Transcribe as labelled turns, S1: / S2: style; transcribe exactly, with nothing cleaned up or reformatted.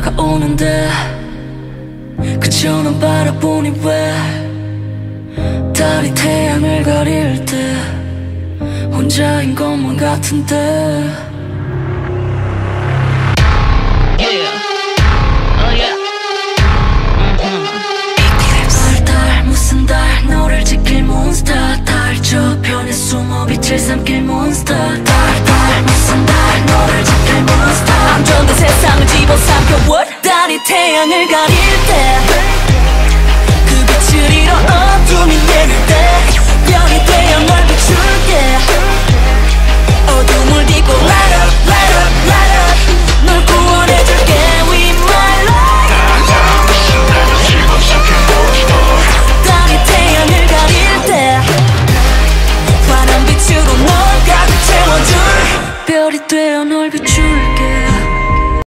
S1: 다가오는데 그저 넌 바라보니 왜 달이 태양을 가릴 때 혼자인 것만 같은데. 너를 지킬 몬스터 달 저편에 숨어 빛을 삼킬 몬스터 달 달 무슨 달 너를 지킬 몬스터 안전된 세상을 집어삼켜 what 달이 태양을 가릴 때 그 빛을 잃어 어둠이 내릴 때 별이 되어 널 비출게 어둠을 딛고 light up light up light up 널 구원해줄게 with my light 달이 태양을 가릴 때 환한 빛으로 널 가득 채워줄 별이 되어 널 비출